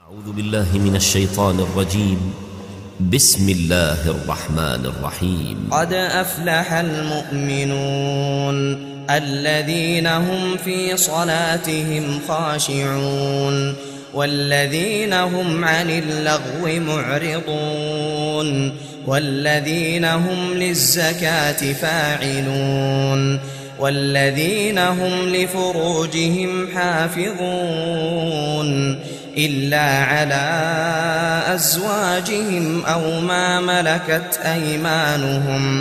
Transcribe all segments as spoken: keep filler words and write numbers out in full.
أعوذ بالله من الشيطان الرجيم. بسم الله الرحمن الرحيم. قد أفلح المؤمنون الذين هم في صلاتهم خاشعون والذين هم عن اللغو معرضون والذين هم للزكاة فاعلون والذين هم لفروجهم حافظون إلا على أزواجهم أو ما ملكت أيمانهم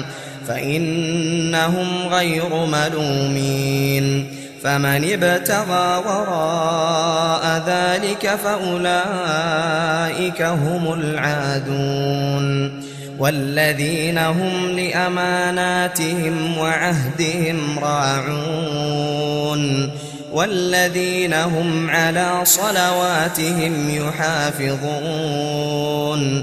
فإنهم غير ملومين، فمن ابتغى وراء ذلك فأولئك هم العادون. والذين هم لأماناتهم وعهدهم راعون والذين هم على صلواتهم يحافظون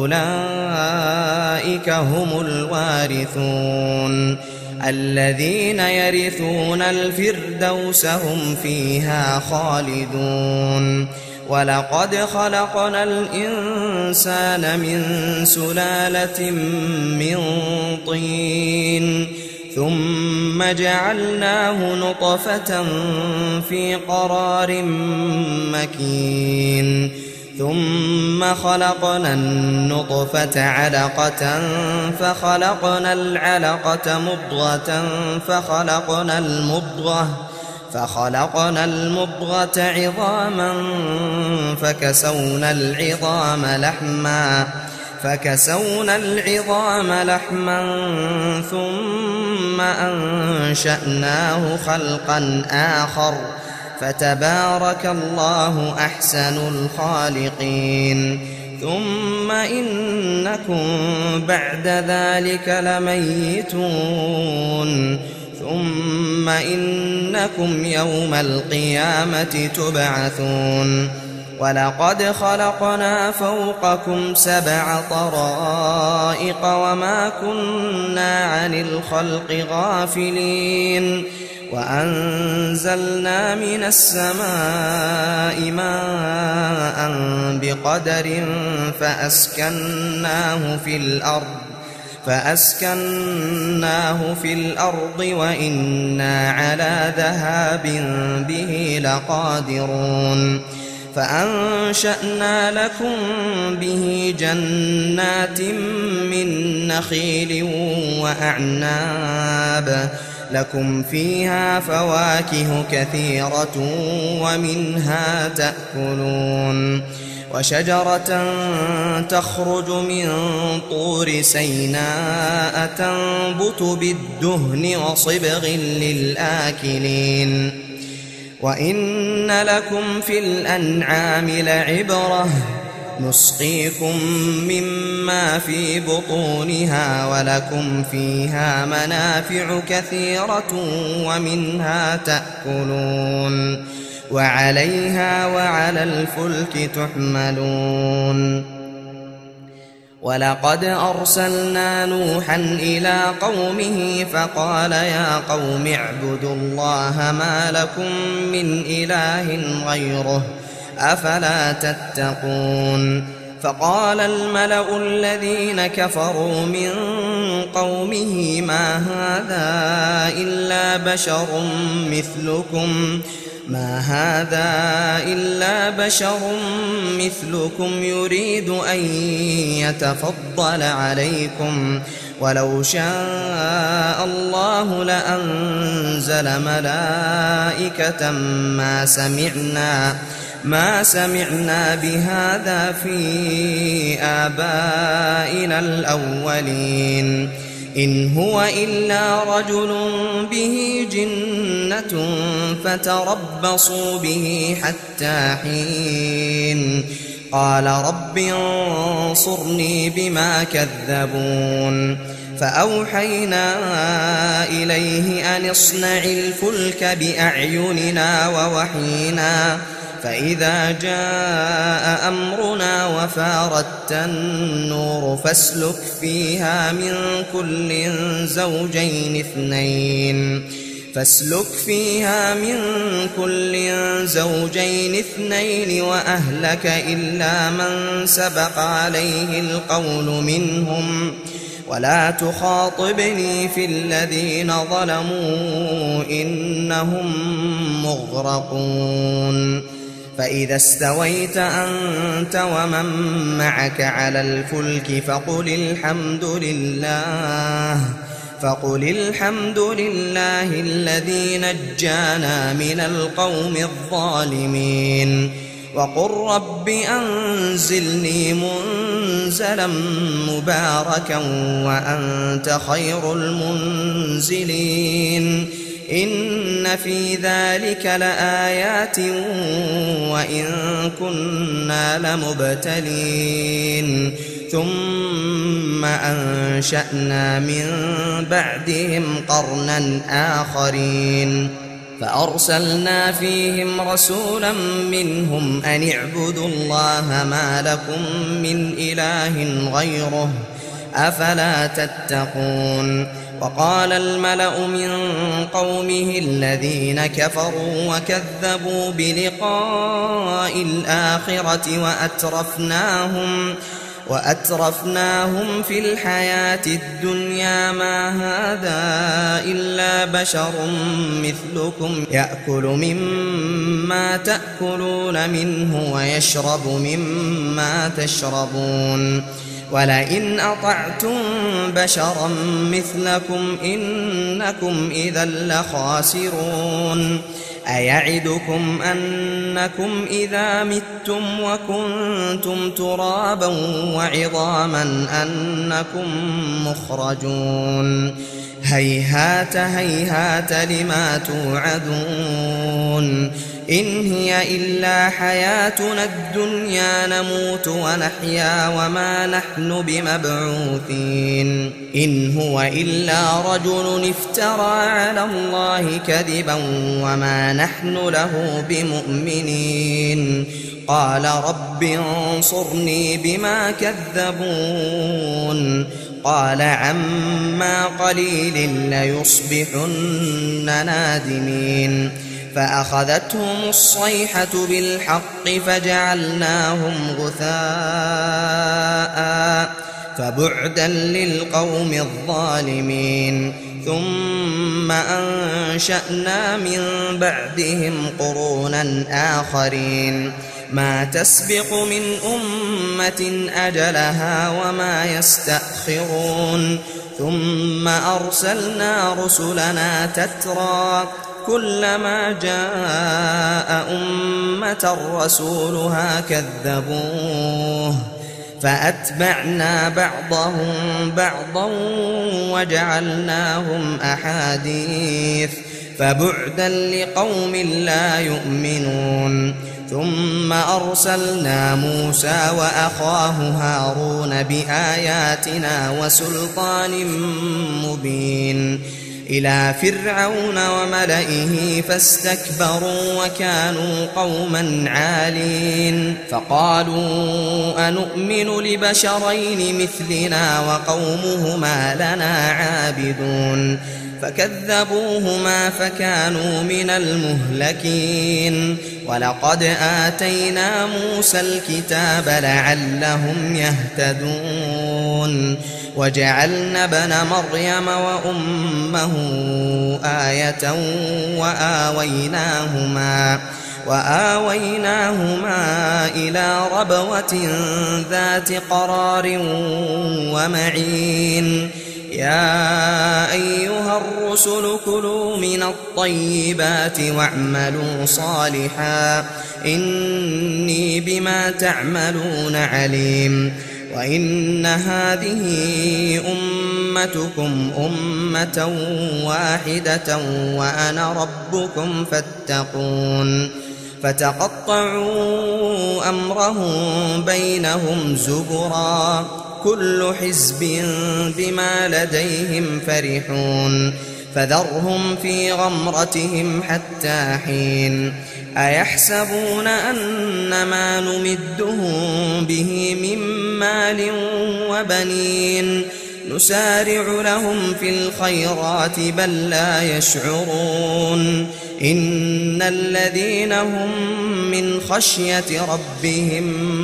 أولئك هم الوارثون الذين يرثون الفردوس هم فيها خالدون. ولقد خلقنا الإنسان من سلالة من طين ثم جعلناه نطفة في قرار مكين ثم خلقنا النطفة علقة فخلقنا العلقة مضغة فخلقنا المضغة فخلقنا المضغة عظاما فكسونا العظام لحما فكسونا العظام لحما ثم أنشأناه خلقا آخر فتبارك الله أحسن الخالقين. ثم إنكم بعد ذلك لميتون ثم إنكم يوم القيامة تبعثون. ولقد خلقنا فوقكم سبع طرائق وما كنا عن الخلق غافلين وأنزلنا من السماء ماء بقدر فأسكناه في الأرض فأسكناه في الأرض وإنا على ذهاب به لقادرون. فأنشأنا لكم به جنات من نخيل وأعناب لكم فيها فواكه كثيرة ومنها تأكلون. وشجرة تخرج من طور سيناء تنبت بالدهن وصبغ للآكلين. وإن لكم في الأنعام لعبرة نسقيكم مما في بطونها ولكم فيها منافع كثيرة ومنها تأكلون وعليها وعلى الفلك تحملون. ولقد أرسلنا نوحا إلى قومه فقال يا قوم اعبدوا الله ما لكم من إله غيره أفلا تتقون. فقال الملأ الذين كفروا من قومه ما هذا إلا بشر مثلكم ما هذا إلا بشر مثلكم يريد أن يتفضل عليكم ولو شاء الله لأنزل ملائكة ما سمعنا ما سمعنا بهذا في آبائنا الأولين إن هو إلا رجل به جنة فتربصوا به حتى حين. قال رب انصرني بما كذبون. فأوحينا إليه أن اصنع الفلك بأعيننا ووحينا فإذا جاء أمرنا وفاردت النور فاسلك فيها من كل زوجين اثنين فاسلك فيها من كل زوجين اثنين وأهلك إلا من سبق عليه القول منهم ولا تخاطبني في الذين ظلموا إنهم مغرقون فإذا استويت أنت ومن معك على الفلك فقل الحمد لله فقل الحمد لله الذي نجانا من القوم الظالمين وقل رب أنزلني منزلا مباركا وأنت خير المنزلين إن في ذلك لآيات وإن كنا لمبتلين ثم أنشأنا من بعدهم قرنا آخرين فأرسلنا فيهم رسولا منهم أن اعبدوا الله ما لكم من إله غيره أفلا تتقون وقال الملأ من قومه الذين كفروا وكذبوا بلقاء الآخرة وأترفناهم وأترفناهم في الحياة الدنيا ما هذا إلا بشر مثلكم يأكل مما تأكلون منه ويشرب مما تشربون ولئن أطعتم بشرا مثلكم إنكم إذا لخاسرون أيعدكم أنكم إذا متم وكنتم ترابا وعظاما أنكم مخرجون هيهات هيهات لما توعدون إن هي إلا حياتنا الدنيا نموت ونحيا وما نحن بمبعوثين إن هو إلا رجل افترى على الله كذبا وما نحن له بمؤمنين قال رب انصرني بما كذبون قال عما قليل ليصبحن نادمين فأخذتهم الصيحة بالحق فجعلناهم غثاء فبعدا للقوم الظالمين ثم أنشأنا من بعدهم قرونا آخرين ما تسبق من أمة أجلها وما يستأخرون ثم أرسلنا رسلنا تترى كلما جاء أمة رسولها كذبوه فأتبعنا بعضهم بعضا وجعلناهم أحاديث فبعدا لقوم لا يؤمنون ثم أرسلنا موسى وأخاه هارون بآياتنا وسلطان مبين إلى فرعون وملئه فاستكبروا وكانوا قوما عالين فقالوا أنؤمن لبشرين مثلنا وقومهما لنا عابدون فكذبوهما فكانوا من المهلكين ولقد آتينا موسى الكتاب لعلهم يهتدون وجعلنا ابن مريم وأمه آية وآويناهما وآويناهما إلى ربوة ذات قرار ومعين يا أيها الرسل كلوا من الطيبات واعملوا صالحا إني بما تعملون عليم وإن هذه أمتكم أمة واحدة وأنا ربكم فاتقون فتقطعوا أمرهم بينهم زبرا كل حزب بما لديهم فرحون فذرهم في غمرتهم حتى حين أيحسبون أن ما نمدهم به من مال وبنين نسارع لهم في الخيرات بل لا يشعرون إن الذين هم من خشية ربهم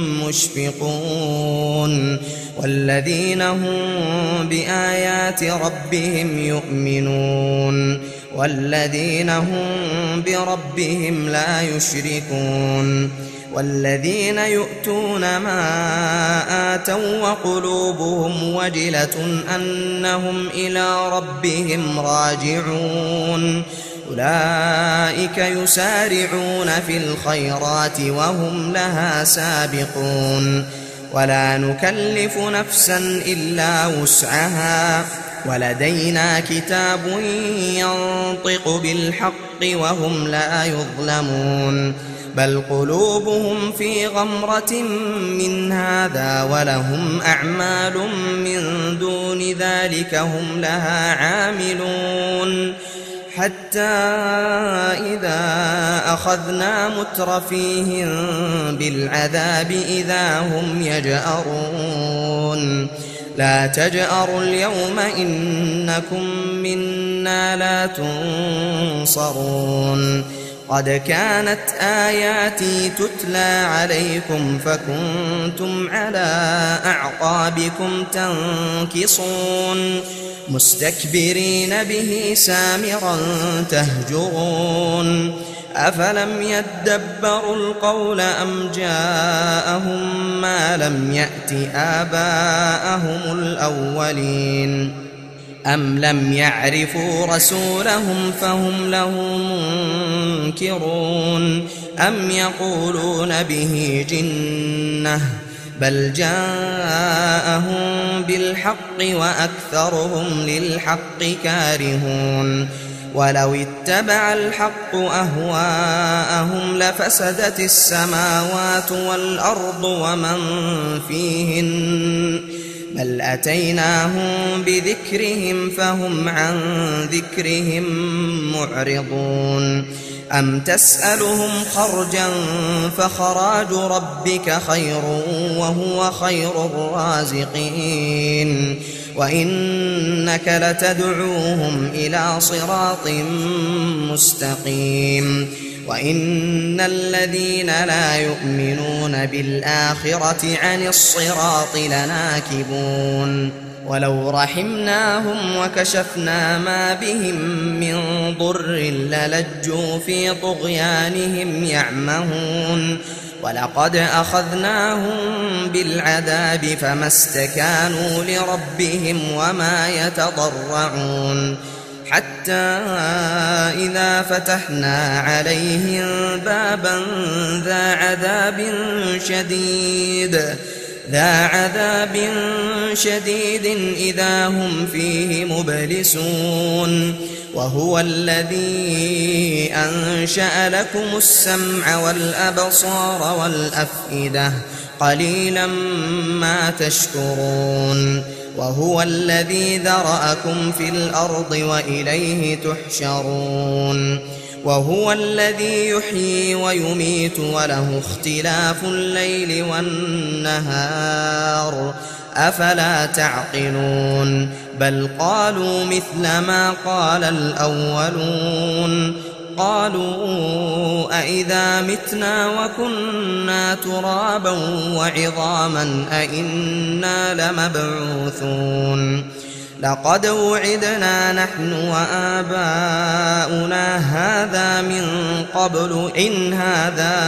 مشفقون والذين هم بآيات ربهم يؤمنون والذين هم بربهم لا يشركون والذين يؤتون ما آتوا وقلوبهم وجلة أنهم إلى ربهم راجعون أولئك يسارعون في الخيرات وهم لها سابقون ولا نكلف نفسا إلا وسعها ولدينا كتاب ينطق بالحق وهم لا يظلمون بل قلوبهم في غمرة من هذا ولهم أعمال من دون ذلك هم لها عاملون حتى إذا أخذنا مترفيهم بالعذاب إذا هم يجأرون لا تجأروا اليوم إنكم منا لا تنصرون قد كانت آياتي تتلى عليكم فكنتم على أعقابكم تنكصون مستكبرين به سامرا تهجرون أفلم يدبروا القول أم جاءهم ما لم يأت آباءهم الأولين أم لم يعرفوا رسولهم فهم له منكرون أم يقولون به جنة بل جاءهم بالحق وأكثرهم للحق كارهون ولو اتبع الحق أهواءهم لفسدت السماوات والأرض ومن فيهن بل أتيناهم بذكرهم فهم عن ذكرهم معرضون أم تسألهم خرجا فخراج ربك خير وهو خير الرازقين وإنك لتدعوهم إلى صراط مستقيم وإن الذين لا يؤمنون بالآخرة عن الصراط لناكبون ولو رحمناهم وكشفنا ما بهم من ضر للجوا في طغيانهم يعمهون ولقد أخذناهم بالعذاب فما استكانوا لربهم وما يتضرعون حتى إذا فتحنا عليهم بابا ذا عذاب شديد ذا عذاب شديد إذا هم فيه مبلسون وهو الذي أنشأ لكم السمع والأبصار والأفئدة قليلا ما تشكرون وهو الذي ذرأكم في الأرض وإليه تحشرون وهو الذي يحيي ويميت وله اختلاف الليل والنهار أفلا تعقلون بل قالوا مثل ما قال الأولون قالوا أئذا متنا وكنا ترابا وعظاما أئنا لمبعوثون لقد وعدنا نحن وآباؤنا هذا من قبل إن هذا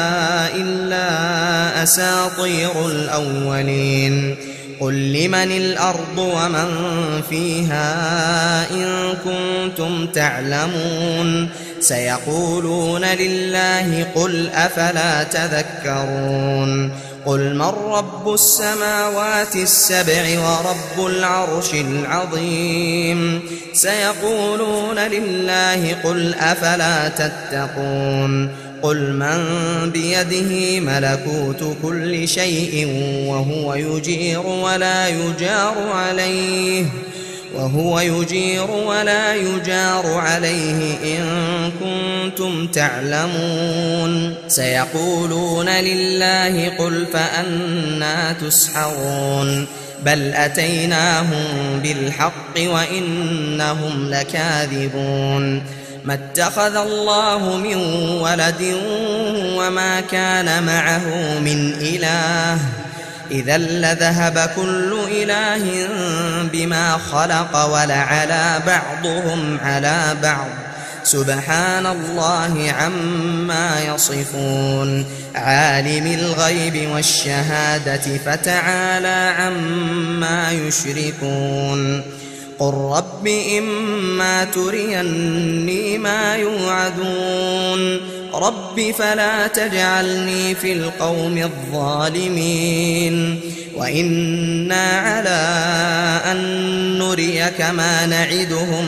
إلا أساطير الأولين قل لمن الأرض ومن فيها إن كنتم تعلمون سيقولون لله قل أفلا تذكرون قل من رب السماوات السبع ورب العرش العظيم سيقولون لله قل أفلا تتقون قل من بيده ملكوت كل شيء وهو يجير ولا يجار عليه وهو يجير ولا يجار عليه إن كنتم تعلمون سيقولون لله قل فأنى تسحرون بل أتيناهم بالحق وإنهم لكاذبون ما اتخذ الله من ولد وما كان معه من إله إذا لذهب كل إله بما خلق ولعلى بعضهم على بعض سبحان الله عما يصفون عالم الغيب والشهادة فتعالى عما يشركون قل رب إما تريني ما يوعدون رب فلا تجعلني في القوم الظالمين وإنا على أن نريك ما نعدهم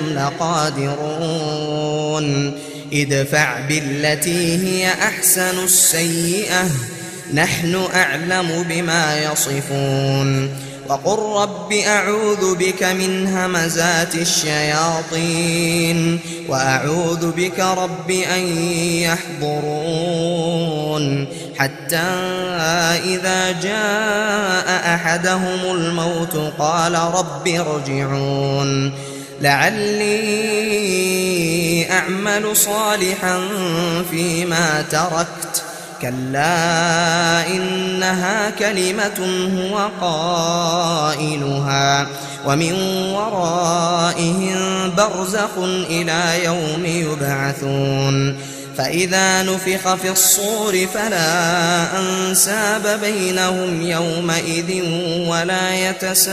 لقادرون ادفع بالتي هي أحسن السيئة نحن أعلم بما يصفون وقل رب أعوذ بك من همزات الشياطين وأعوذ بك رب أن يحضرون حتى إذا جاء أحدهم الموت قال رب ارجعون لعلي أعمل صالحا فيما تركت كلا إنها كلمة هو قائلها ومن ورائهم برزخ إلى يوم يبعثون فإذا نفخ في الصور فلا أنساب بينهم يومئذ ولا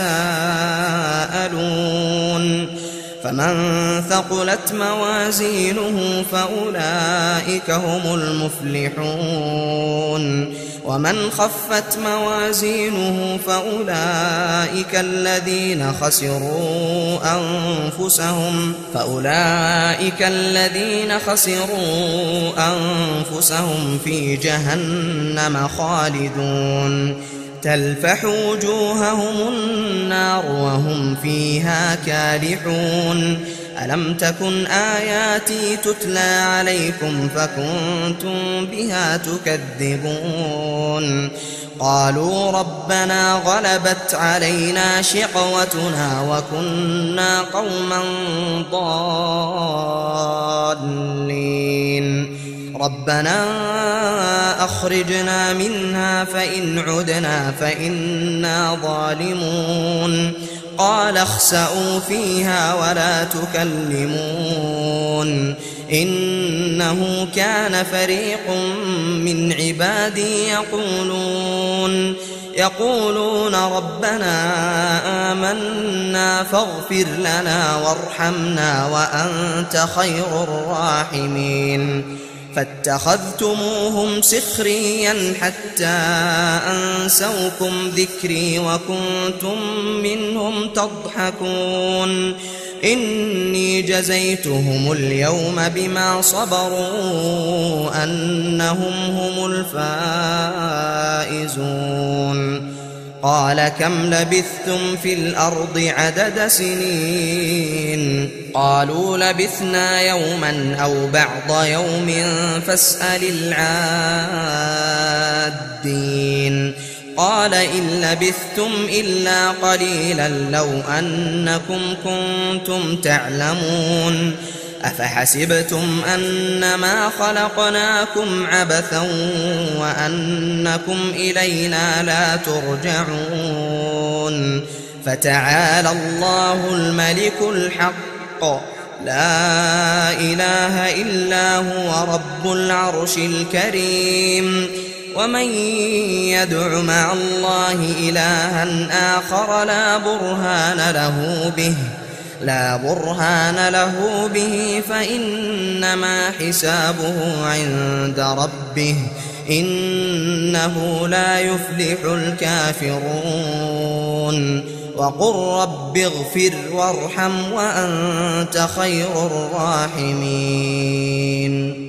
يتساءلون فمن ثقلت موازينه فأولئك هم المفلحون ومن خفت موازينه فأولئك الذين خسروا أنفسهم فأولئك الذين خسروا أنفسهم في جهنم خالدون تلفح وجوههم النار وهم فيها كالحون ألم تكن آياتي تتلى عليكم فكنتم بها تكذبون قالوا ربنا غلبت علينا شقوتنا وكنا قوما ضالين ربنا أخرجنا منها فإن عدنا فإنا ظالمون قال اخسئوا فيها ولا تكلمون إنه كان فريق من عبادي يقولون يقولون ربنا آمنا فاغفر لنا وارحمنا وأنت خير الراحمين فاتخذتموهم سخريا حتى أنسوكم ذكري وكنتم منهم تضحكون إني جزيتهم اليوم بما صبروا أنهم هم الفائزون قال كم لبثتم في الأرض عدد سنين قالوا لبثنا يوما أو بعض يوم فاسأل العادين قال إن لبثتم إلا قليلا لو أنكم كنتم تعلمون أفحسبتم أنما خلقناكم عبثا وأنكم إلينا لا ترجعون فتعالى الله الملك الحق لا إله إلا هو رب العرش الكريم ومن يدع مع الله إلها آخر لا برهان له به لا برهان له به فإنما حسابه عند ربه إنه لا يفلح الكافرون وقل رب اغفر وارحم وأنت خير الراحمين